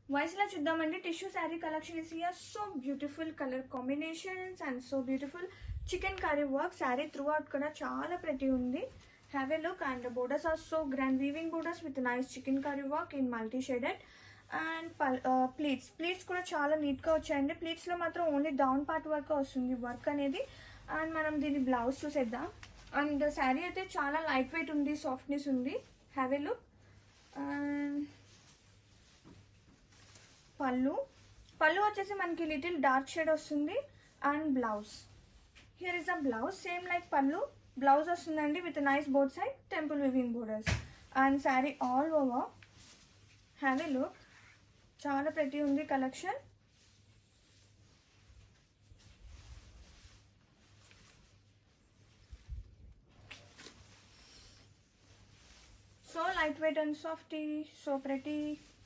Voice లా చూద్దామండి. Tissue sari collection is here. So beautiful colour combinations and so beautiful chikankari work. Sari throughout కూడా చాలా ప్రతి ఉంది. Have a look and borders are so grand weaving borders with nice chikankari work in multi shaded and pleats కూడా చాలా నీట్గా వచ్చాయండి. ప్లీట్స్లో మాత్రం only down part వరకు వస్తుంది వర్క్ అనేది. అండ్ మనం దీని బ్లౌజ్ చూసేద్దాం. అండ్ శారీ అయితే చాలా లైట్ వెయిట్ ఉంది, సాఫ్ట్నెస్ ఉంది. Have a look. And pallu వచ్చేసి మనకి లిటిల్ డార్క్ షేడ్ వస్తుంది. And blouse here is the blouse same like pallu blouse వస్తుందండి with nice both side temple weaving borders. And sari all over have a look. చాలా ప్రతి ఉంది collection. So lightweight and softy, so pretty.